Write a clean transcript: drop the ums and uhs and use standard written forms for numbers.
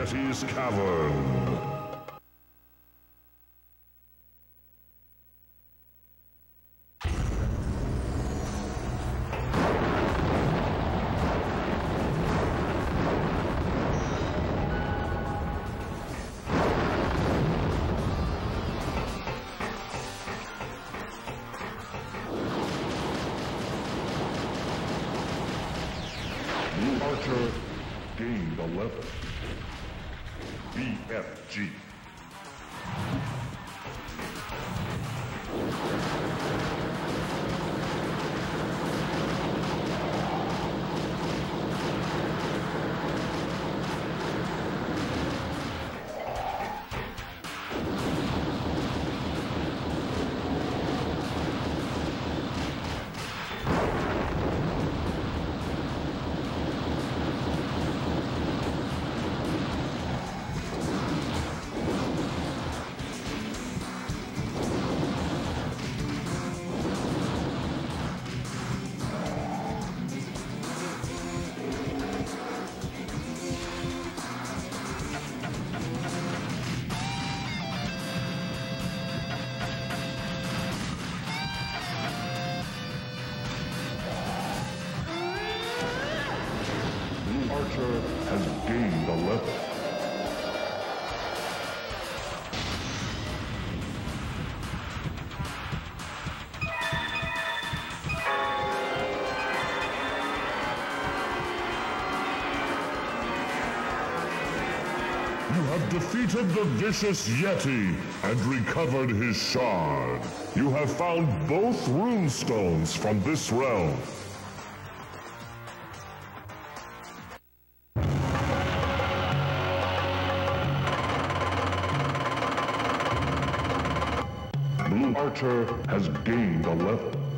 Yeti's Cavern. Blue Archer gained a level. BFG. Archer has gained a level. You have defeated the vicious Yeti and recovered his shard. You have found both runestones from this realm. Blue Archer has gained a level.